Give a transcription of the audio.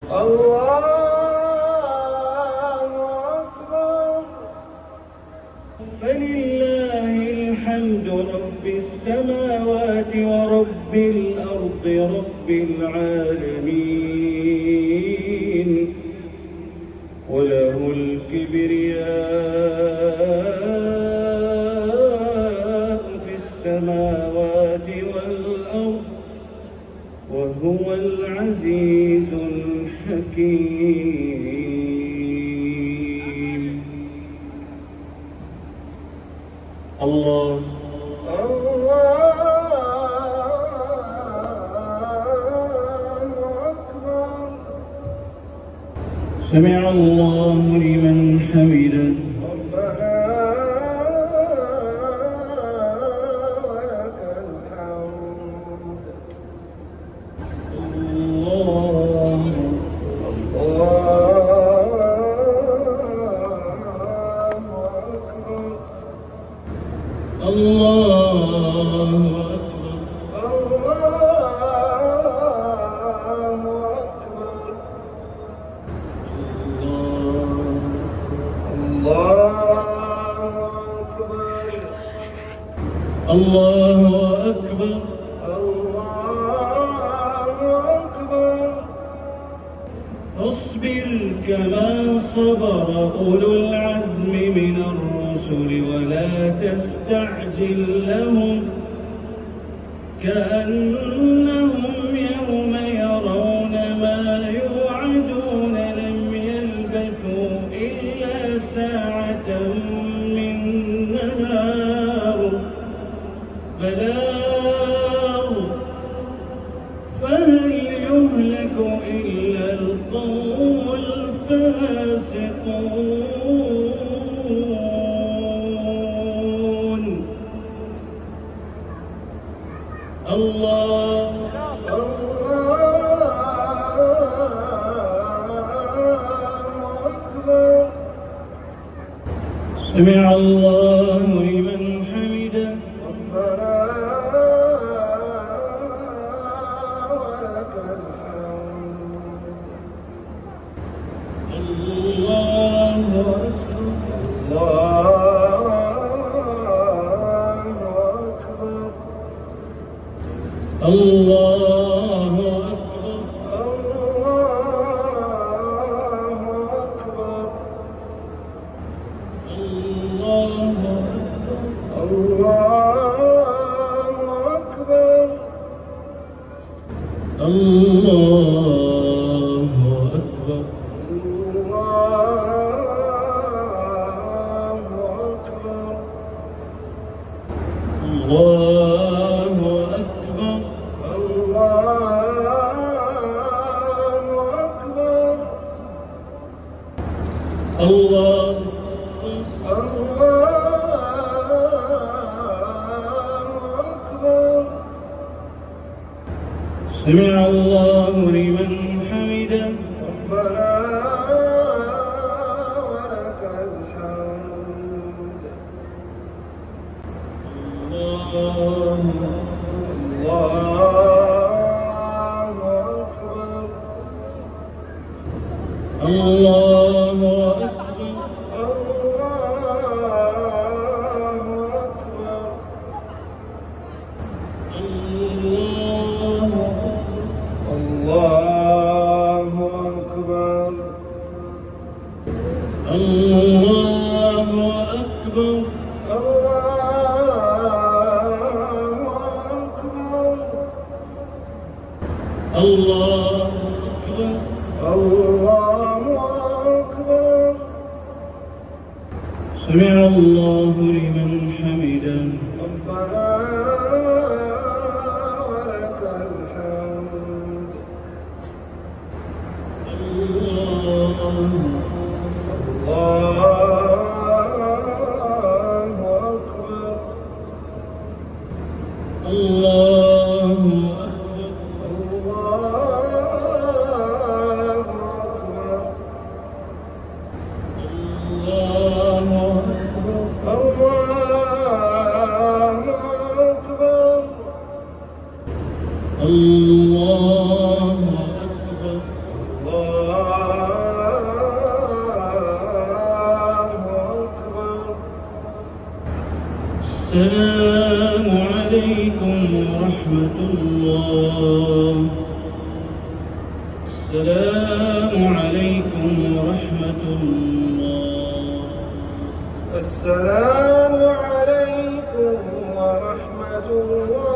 الله أكبر. فلله الحمد رب السماوات ورب الأرض رب العالمين، وله الكبرياء في السماوات والأرض، وهو العزيز الحكيم. الله أكبر. سمع الله لمن حمده. ربنا ولك الحمد. الله أكبر. الله أكبر. الله أكبر. الله أكبر. اصبر كما صبر أولو العزم من الرسل ولا تستعجل لهم، كأنهم يوم يرون ما يوعدون لم يلبثوا إلا ساعة من نهار بلاغ، فهل يهلك إلا القوم الفاسقون. الله أكبر. سمع الله لمن حمده. ربنا ولك الحمد. الله أكبر. الله أكبر. الله أكبر. الله أكبر. الله أكبر. الله أكبر. الله أكبر. سمع الله لمن حمده. ربنا ولك الحمد. الله أكبر. الله أكبر. الله أكبر. الله أكبر. الله أكبر. سمع الله لمن حمده. ربنا ولك الحمد. الله أكبر. الله الله أكبر. أكبر. السلام عليكم ورحمة الله. السلام عليكم ورحمة الله. السلام عليكم ورحمة الله.